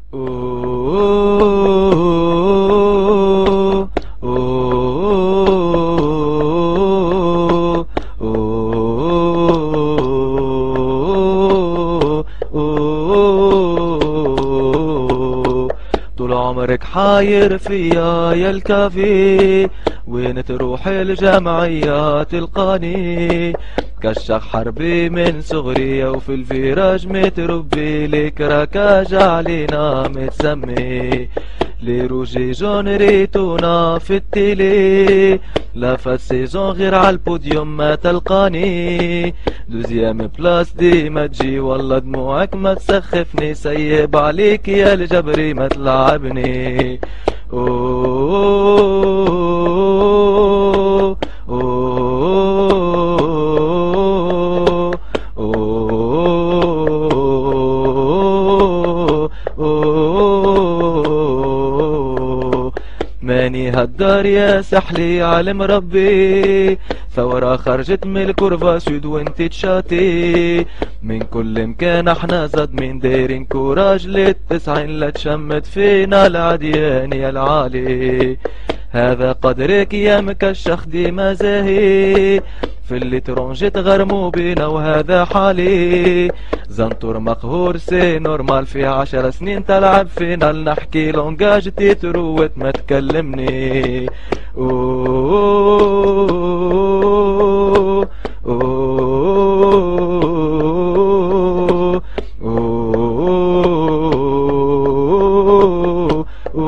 أوه أوه أوه أوه. طول عمرك حاير فيا يا الكافي، وين تروح الجمعية تلقاني كشخ حربي من صغري، وفي الفراج متربي لك ركاج علينا متسمي. لي روجي جون ريتونا في التيلي، لا فات سيزون غير عالبوديوم ما تلقاني. دوزيام بلاس دي ما تجي والله دموعك ما تسخفني، سيب عليك يا الجبري ما تلعبني. أوه أوه أوه أوه. ماني هالدار يا سحلي على مربي، ثورة خرجت من الكورفا سود وانت تشاتي. من كل مكان احنا صادمين دايرين كوراج للتسعين، لا تشمت فينا العديان يا العالي. هذا قدرك يا مكشخ ديما زاهي، في اللي ترونجي تغرموا بينا وهذا حالي. زنطور مقهور سي نورمال، في 10 سنين تلعب فينا، نحكي لونجاج تيتروت ما تكلمني. أوه أوه أوه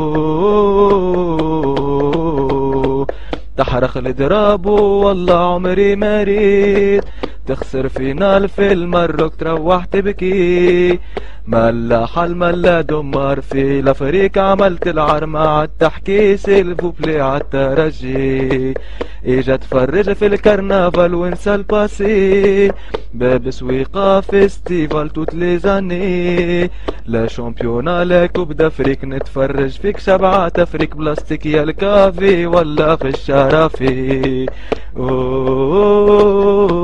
أوه. تحرق الدراب والله عمري ما ريت، تخسر فينا في المروك تروح تبكي. ملا حل ملا دمار في الافريق، عملت العر مع التحكي سيلفوبلي عالترجي. اجا تفرج في الكرنفال وانسى الباسي، باب سويقة فيستيفال توت لي زاني. لا شامبيونا لا كوب دافريك، نتفرج فيك 7 تفريك بلاستيك يا الكافي ولا في الشرافي. أوه